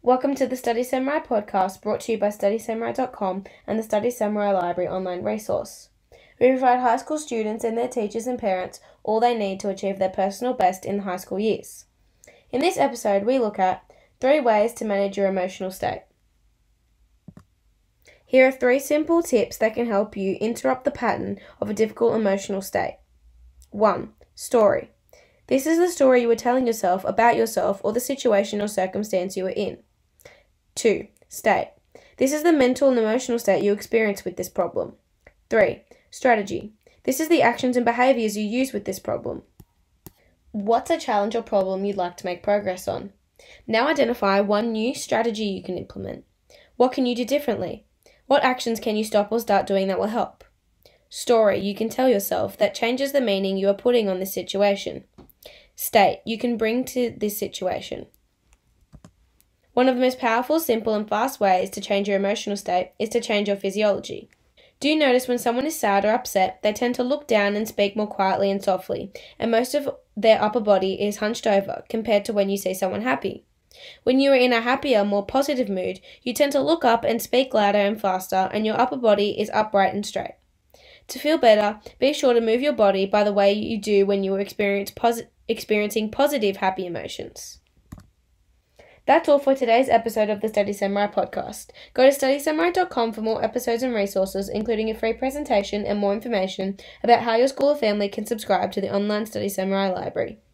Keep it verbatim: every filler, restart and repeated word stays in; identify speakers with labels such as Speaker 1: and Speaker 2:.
Speaker 1: Welcome to the Study Samurai podcast, brought to you by study samurai dot com and the Study Samurai Library online resource. We provide high school students and their teachers and parents all they need to achieve their personal best in the high school years. In this episode, we look at three ways to manage your emotional state. Here are three simple tips that can help you interrupt the pattern of a difficult emotional state. one. Story. This is the story you are telling yourself about yourself or the situation or circumstance you are in. two. State. This is the mental and emotional state you experience with this problem. three. Strategy. This is the actions and behaviours you use with this problem. What's a challenge or problem you'd like to make progress on? Now identify one new strategy you can implement. What can you do differently? What actions can you stop or start doing that will help? Story you can tell yourself that changes the meaning you are putting on this situation. State you can bring to this situation. One of the most powerful, simple and fast ways to change your emotional state is to change your physiology. Do you notice when someone is sad or upset, they tend to look down and speak more quietly and softly, and most of their upper body is hunched over compared to when you see someone happy? When you are in a happier, more positive mood, you tend to look up and speak louder and faster, and your upper body is upright and straight. To feel better, be sure to move your body by the way you do when you are experience posi- experiencing positive, happy emotions. That's all for today's episode of the Study Samurai podcast. Go to study samurai dot com for more episodes and resources, including a free presentation and more information about how your school or family can subscribe to the online Study Samurai library.